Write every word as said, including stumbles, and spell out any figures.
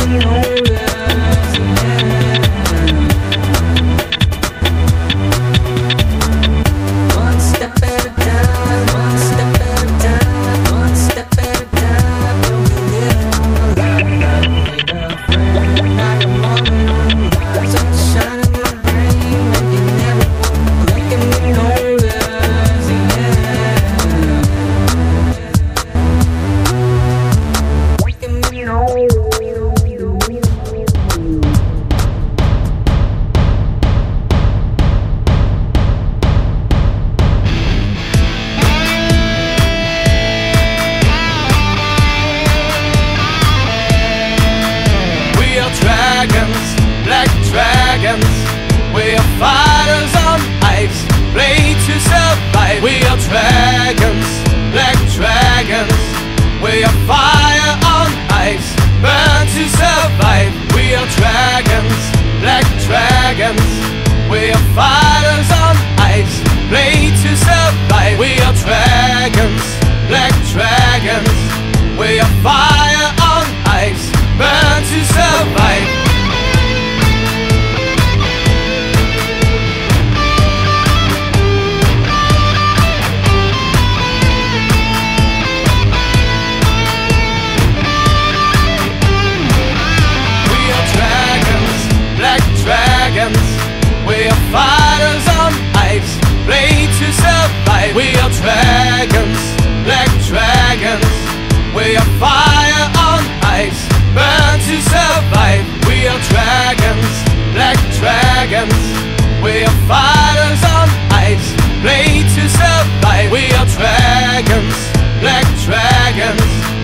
We are fighters on ice, play to survive. We are dragons, black dragons. We are fire on ice, burn to survive. We are dragons, black dragons. We are fighters on ice, play to survive. We are dragons, black dragons. We are fire on ice, burn to survive. We are fighters on ice, play to survive. We are dragons, black dragons. We are fire on ice, burn to survive. We are dragons, black dragons. We are fighters on ice, play to survive. We are dragons, black dragons.